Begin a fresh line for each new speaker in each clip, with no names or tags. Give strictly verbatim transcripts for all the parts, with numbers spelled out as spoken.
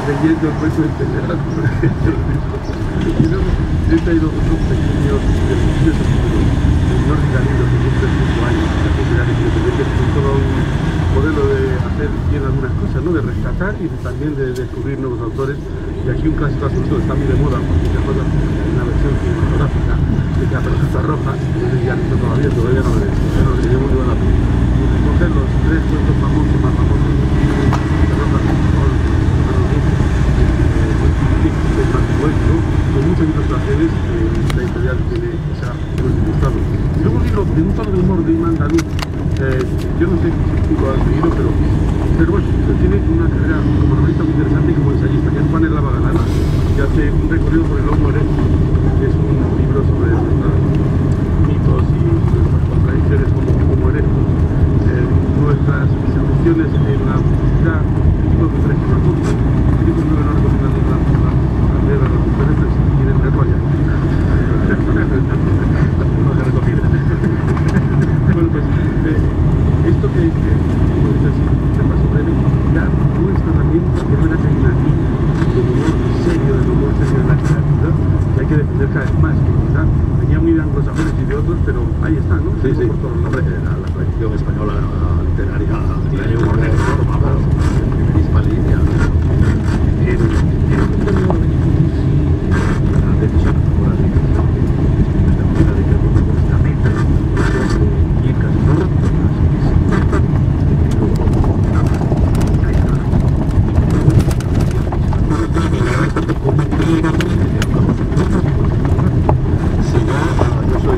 leyendo el cuento de Peñalas, por ejemplo. Y luego he traído otros pequeños ejercicios de Nórdica Libros, que cumple cinco años, que es todo un modelo de hacer bien algunas cosas, ¿no? De rescatar y de, también de descubrir nuevos autores. Y aquí un clásico absoluto está muy de moda, porque se juega en una versión cinematográfica, que es La Pelusa Roja, no sé si han visto todavía, todavía no lo he visto, pero le llevo muy la peli. Y recoger los tres cuentos famosos, más famosos de La Roja, con muchas ilustraciones, eh, la editorial tiene esa ilustrado. Y luego un libro de un tono de humor de un andaluz, eh, yo no sé si tú lo has leído, pero, pero bueno, tiene una carrera como novelista muy interesante y como ensayista, que es Juan Eslava Galán, que hace un recorrido por el Homo erectus, que es un libro sobre nuestros mitos y nuestras contradicciones como Homo erectus, eh, nuestras evoluciones en la publicidad, el tipo de contradicción a todos. Yo no lo recomiendo la de las mujeres, si quieren verlo allá. No se recomienda. Bueno, pues eh, esto que, que como dices así, de paso breve, ya muestra también que es verdad que hay una línea del humor serio, del humor serio de la literatura, que hay que defender cada vez más, que quizá venía muy de anglosajones y de otros, pero ahí está, ¿no?
Sí, sí, por todos los la, la tradición española literaria tiene un humor vamos, en primerísima línea. En, en un término de la decisión moral de la manera de que el mundo está meta y en casi todas yo soy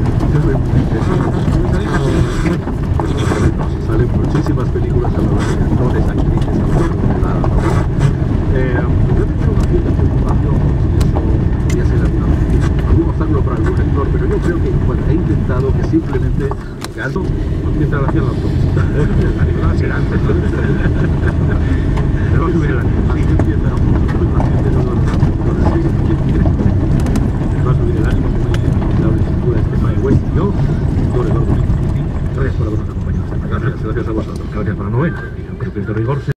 salen muchísimas películas a lo de actores, actrices, eh, yo tengo una cierta preocupación si eso podría ser alguna, algún obstáculo para algún lector, pero yo creo que bueno, he intentado que simplemente que algo mientras lo hacían los dos.